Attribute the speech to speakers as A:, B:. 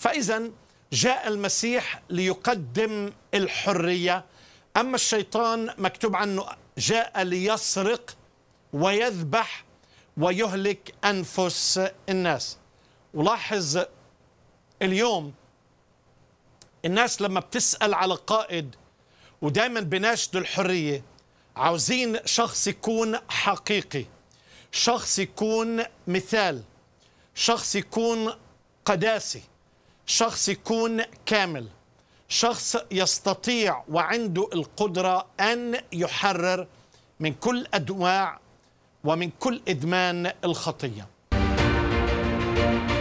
A: فإذا جاء المسيح ليقدم الحرية، أما الشيطان مكتوب عنه جاء ليسرق ويذبح ويهلك أنفس الناس. ولاحظ اليوم الناس لما بتسأل على قائد ودائما بناشدوا الحرية، عاوزين شخص يكون حقيقي، شخص يكون مثال، شخص يكون قداسي، شخص يكون كامل، شخص يستطيع وعنده القدرة أن يحرر من كل أنواع ومن كل إدمان الخطية.